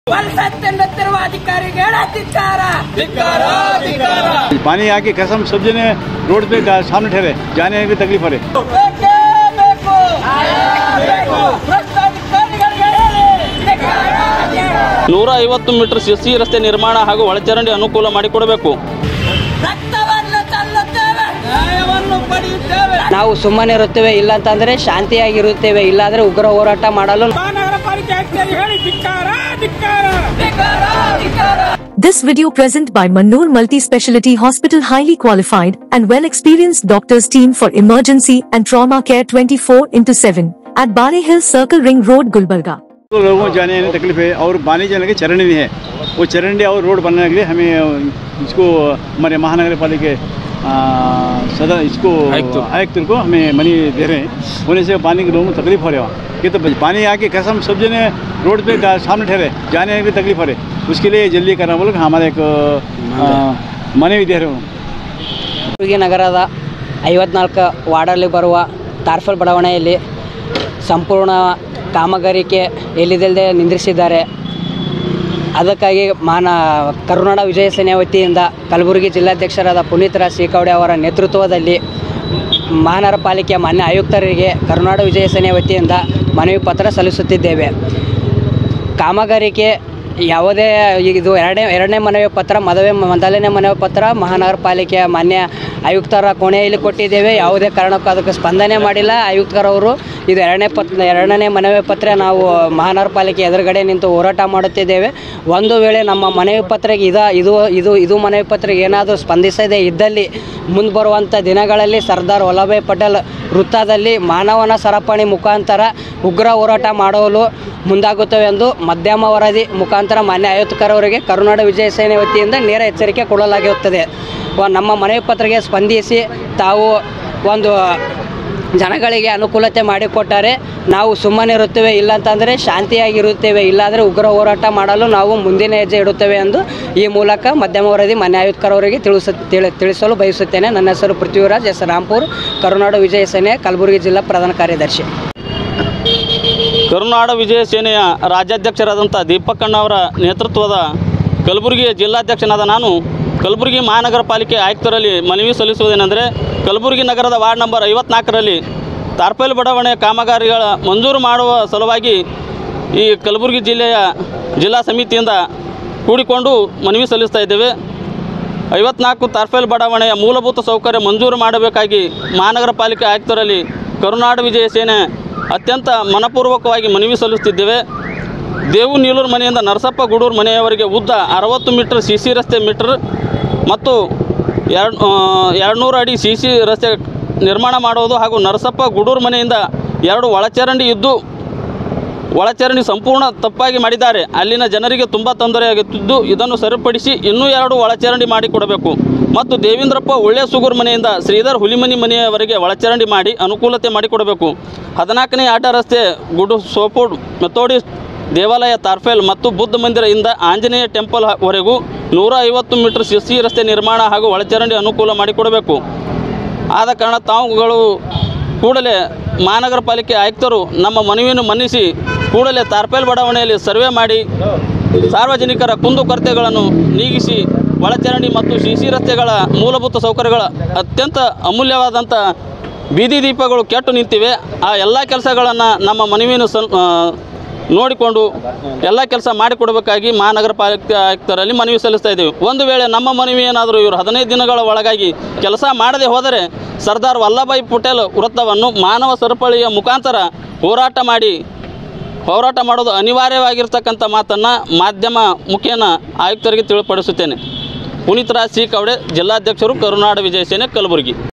पानी आके कसम सब्जी ने रोड पे सामने ठहरे, जाने में भी तकलीफ हो रही। 150 ಮೀಟರ್ ಸಿಸಿ ರಸ್ತೆ ನಿರ್ಮಾಣ ಹಾಗೂ ಒಳಚರಂಡಿ ಅನುಕೂಲ ಮಾಡಿಕೊಡಬೇಕು. ನಾವು ಸುಮ್ಮನೆ ಇರುತ್ತೇವೆ, ಇಲ್ಲ ಅಂತಂದ್ರೆ ಶಾಂತಿಯಾಗಿರುತ್ತೇವೆ, ಇಲ್ಲಾಂದ್ರೆ ಉಗ್ರ ಹೋರಾಟ ಮಾಡಲು. This video present by Mahanagar Multi-Speciality Hospital, highly qualified and well-experienced doctors team for emergency and trauma care 24/7 at Bale Hill Circle Ring Road, Gulbarga. लोगों जाने में तकलीफ है और बानी जाने के चरणी भी है, वो चरणी और रोड बनने के लिए हमें इसको हमारे महानगर पालिके सदा इसको आयुक्त को हमें मनी दे रहे हैं, होने से पानी के लोगों को तकलीफ हो रही है कि तो पानी आके कसम सब्जी ने रोड पे सामने ठहरे, जाने में भी तकलीफ हो रही, उसके लिए जल्दी करना बोल हमारे एक मनी भी दे रहे हो. ನಗರದ 54 ವಾರ್ಡಲ್ಲಿ ಬರುವ ತಾರ್ಫಲ್ ಬಡಾವಣೆಯಲ್ಲಿ ಸಂಪೂರ್ಣ ಕಾಮಗಾರಿಕೆ ಎಲ್ಲಿದಲ್ಲದೆ ನಿಂದಿರಿಸಿದ್ದಾರೆ. ಅದಕ್ಕಾಗಿ ಕರುನಾಡ ವಿಜಯಸೇನೆ ವತಿಯಿಂದ ಕಲಬುರಗಿ ಜಿಲ್ಲಾಧ್ಯಕ್ಷರಾದ ಪುನೀತ್ ರಾಜ್ ಸೀಕೌಡೆ ಅವರ ನೇತೃತ್ವದಲ್ಲಿ ಮಹಾನಗರ ಪಾಲಿಕೆಯ ಮಾನ್ಯ ಆಯುಕ್ತರಿಗೆ ಕರುನಾಡ ವಿಜಯಸೇನೆ ವತಿಯಿಂದ ಮನವಿ ಪತ್ರ ಸಲ್ಲಿಸುತ್ತಿದ್ದೇವೆ. ಕಾಮಗಾರಿಕೆ ಯಾವುದೇ ಇದು ಎರಡನೇ ಮನವಿ ಪತ್ರ, ಮೊದಲನೇ ಮನವಿ ಪತ್ರ ಮಹಾನಗರ ಪಾಲಿಕೆಯ ಮಾನ್ಯ ಆಯುಕ್ತರ ಕೋಣೆಯಲ್ಲಿ ಕೊಟ್ಟಿದ್ದೇವೆ. ಯಾವುದೇ ಕಾರಣಕ್ಕೂ ಅದಕ್ಕೆ ಸ್ಪಂದನೆ ಮಾಡಿಲ್ಲ ಆಯುಕ್ತರವರು. ಇದು ಎರಡನೇ ಮನವಿ ಪತ್ರ ನಾವು ಮಹಾನಗರ ಪಾಲಿಕೆ ಎದುರುಗಡೆ ನಿಂತು ಹೋರಾಟ ಮಾಡುತ್ತಿದ್ದೇವೆ. ಒಂದು ವೇಳೆ ನಮ್ಮ ಮನವಿ ಪತ್ರಕ್ಕೆ ಇದು ಮನವಿ ಪತ್ರಕ್ಕೆ ಏನಾದರೂ ಸ್ಪಂದಿಸದೇ ಇದ್ದಲ್ಲಿ ಮುಂದೆ ಬರುವಂಥ ದಿನಗಳಲ್ಲಿ ಸರ್ದಾರ್ ವಲ್ಲಭಭಾಯಿ ಪಟೇಲ್ ವೃತ್ತದಲ್ಲಿ ಮಾನವನ ಸರಪಣಿ ಮುಖಾಂತರ ಉಗ್ರ ಹೋರಾಟ ಮಾಡಲು ಮುಂದಾಗುತ್ತವೆ ಎಂದು ಮಧ್ಯಮ ವರದಿ ಮುಖಾಂತರ ಮಾನ್ಯ ಆಯುಕ್ತರವರಿಗೆ ಕರುನಾಡ ವಿಜಯಸೇನೆ ವತಿಯಿಂದ ನೇರ ಎಚ್ಚರಿಕೆ ಕೊಡಲಾಗಿರುತ್ತದೆ. ನಮ್ಮ ಮನವಿ ಪತ್ರಕ್ಕೆ ಸ್ಪಂದಿಸಿ ತಾವು ಒಂದು ಜನಗಳಿಗೆ ಅನುಕೂಲತೆ ಮಾಡಿಕೊಟ್ಟರೆ ನಾವು ಸುಮ್ಮನೆ ಇರುತ್ತೇವೆ, ಇಲ್ಲ ಅಂತಂದರೆ ಶಾಂತಿಯಾಗಿರುತ್ತೇವೆ, ಇಲ್ಲಾಂದರೆ ಉಗ್ರ ಹೋರಾಟ ಮಾಡಲು ನಾವು ಮುಂದಿನ ಹೆಜ್ಜೆ ಇಡುತ್ತೇವೆ ಎಂದು ಈ ಮೂಲಕ ಮಧ್ಯಮ ವರದಿ ಮಾನ್ಯ ಆಯುಕ್ತರವರಿಗೆ ತಿಳಿಸಲು ಬಯಸುತ್ತೇನೆ. ನನ್ನ ಹೆಸರು ಪೃಥ್ವಿರಾಜ್ ಎಸ್ ರಾಂಪುರ್, ಕರುನಾಡ ವಿಜಯಸೇನೆ ಕಲಬುರಗಿ ಜಿಲ್ಲಾ ಪ್ರಧಾನ ಕಾರ್ಯದರ್ಶಿ. ಕರುನಾಡ ವಿಜಯ ಸೇನೆಯ ರಾಜ್ಯಾಧ್ಯಕ್ಷರಾದಂಥ ದೀಪಕ್ಕಣ್ಣ ಅವರ ನೇತೃತ್ವದ ಕಲಬುರಗಿ ಜಿಲ್ಲಾಧ್ಯಕ್ಷನಾದ ನಾನು ಕಲಬುರಗಿ ಮಹಾನಗರ ಪಾಲಿಕೆ ಆಯುಕ್ತರಲ್ಲಿ ಮನವಿ ಸಲ್ಲಿಸುವುದೇನೆಂದರೆ, ಕಲಬುರಗಿ ನಗರದ ವಾರ್ಡ್ ನಂಬರ್ 54ರಲ್ಲಿ ತಾರ್ಪಲ್ ಬಡಾವಣೆ ಕಾಮಗಾರಿಗಳ ಮಂಜೂರು ಮಾಡುವ ಸಲುವಾಗಿ ಈ ಕಲಬುರಗಿ ಜಿಲ್ಲಾ ಸಮಿತಿಯಿಂದ ಕೂಡಿಕೊಂಡು ಮನವಿ ಸಲ್ಲಿಸ್ತಾ ಇದ್ದೇವೆ. 54 ತಾರ್ಪಲ್ ಬಡಾವಣೆಯ ಮೂಲಭೂತ ಸೌಕರ್ಯ ಮಂಜೂರು ಮಾಡಬೇಕಾಗಿ ಮಹಾನಗರ ಪಾಲಿಕೆ ಆಯುಕ್ತರಲ್ಲಿ ಕರುನಾಡ ವಿಜಯ ಸೇನೆ ಅತ್ಯಂತ ಮನಪೂರ್ವಕವಾಗಿ ಮನವಿ ಸಲ್ಲಿಸುತ್ತಿದ್ದೇವೆ. ದೇವು ನೀಲೂರು ಮನೆಯಿಂದ ನರಸಪ್ಪ ಗೂಡೂರು ಮನೆಯವರೆಗೆ ಉದ್ದ 60 ಮೀಟರ್ ಸಿ ಸಿ ರಸ್ತೆ ಮತ್ತು 200 ಅಡಿ ಸಿ ಸಿ ರಸ್ತೆ ನಿರ್ಮಾಣ ಮಾಡುವುದು ಹಾಗೂ ನರಸಪ್ಪ ಗೂಡೂರು ಮನೆಯಿಂದ 2 ಒಳಚರಂಡಿ ಇದ್ದು ಒಳಚರಂಡಿ ಸಂಪೂರ್ಣ ತಪ್ಪಾಗಿ ಮಾಡಿದ್ದಾರೆ. ಅಲ್ಲಿನ ಜನರಿಗೆ ತುಂಬ ತೊಂದರೆಯಾಗುತ್ತಿದ್ದು ಇದನ್ನು ಸರಿಪಡಿಸಿ ಇನ್ನೂ 2 ಒಳಚರಂಡಿ ಮಾಡಿಕೊಡಬೇಕು ಮತ್ತು ದೇವೇಂದ್ರಪ್ಪ ಒಳ್ಳೆ ಸುಗೂರು ಮನೆಯಿಂದ ಶ್ರೀಧರ್ ಹುಲಿಮನಿ ಮನೆಯವರೆಗೆ ಒಳಚರಂಡಿ ಮಾಡಿ ಅನುಕೂಲತೆ ಮಾಡಿಕೊಡಬೇಕು. 14ನೇ ಆಟ ರಸ್ತೆ ಗುಡು ಸೋಪೋಡ್ ಮೆಥೋಡಿಸ್ಟ್ ದೇವಾಲಯ ತಾರ್ಫೆಲ್ ಮತ್ತು ಬುದ್ಧ ಮಂದಿರದಿಂದ ಆಂಜನೇಯ ಟೆಂಪಲ್ ವರೆಗೂ 150 ಮೀಟರ್ ಸಿಸಿ ರಸ್ತೆ ನಿರ್ಮಾಣ ಹಾಗೂ ಒಳಚರಂಡಿ ಅನುಕೂಲ ಮಾಡಿಕೊಡಬೇಕು. ಆದ ಕಾರಣ ತಾವುಗಳು ಕೂಡಲೇ ಮಹಾನಗರ ಪಾಲಿಕೆ ಆಯುಕ್ತರು ನಮ್ಮ ಮನವಿಯನ್ನು ಮನ್ನಿಸಿ ಕೂಡಲೇ ತಾರ್ಪೆಲ್ ಬಡಾವಣೆಯಲ್ಲಿ ಸರ್ವೆ ಮಾಡಿ ಸಾರ್ವಜನಿಕರ ಕುಂದುಕೊರತೆಗಳನ್ನು ನೀಗಿಸಿ ಒಳಚರಂಡಿ ಮತ್ತು ಸಿಸಿ ರಸ್ತೆಗಳ ಮೂಲಭೂತ ಸೌಕರ್ಯಗಳ ಅತ್ಯಂತ ಅಮೂಲ್ಯವಾದಂಥ ಬೀದಿ ದೀಪಗಳು ಕೆಟ್ಟು ನಿಂತಿವೆ. ಆ ಎಲ್ಲ ಕೆಲಸಗಳನ್ನು ನಮ್ಮ ಮನವಿಯನ್ನು ನೋಡಿಕೊಂಡು ಎಲ್ಲ ಕೆಲಸ ಮಾಡಿಕೊಡಬೇಕಾಗಿ ಮಹಾನಗರ ಪಾಲಿಕೆ ಆಯುಕ್ತರಲ್ಲಿ ಮನವಿ ಸಲ್ಲಿಸ್ತಾ ಇದ್ದೇವೆ. ಒಂದು ವೇಳೆ ನಮ್ಮ ಮನವಿ ಏನಾದರೂ ಇವರು 15 ದಿನಗಳ ಒಳಗಾಗಿ ಕೆಲಸ ಮಾಡದೆ ಹೋದರೆ ಸರ್ದಾರ್ ವಲ್ಲಭಭಾಯಿ ಪಟೇಲ್ ವೃತ್ತವನ್ನು ಮಾನವ ಸರಪಳಿಯ ಮುಖಾಂತರ ಹೋರಾಟ ಮಾಡೋದು ಅನಿವಾರ್ಯವಾಗಿರ್ತಕ್ಕಂಥ ಮಾತನ್ನು ಮಾಧ್ಯಮ ಮುಖೇನ ಆಯುಕ್ತರಿಗೆ ತಿಳಿಪಡಿಸುತ್ತೇನೆ. ಪುನೀತ್ ರಾಜ್ ಸೀಕೌಡೆ, ಜಿಲ್ಲಾಧ್ಯಕ್ಷರು, ಕರುನಾಡ ವಿಜಯಸೇನೆ, ಕಲಬುರಗಿ.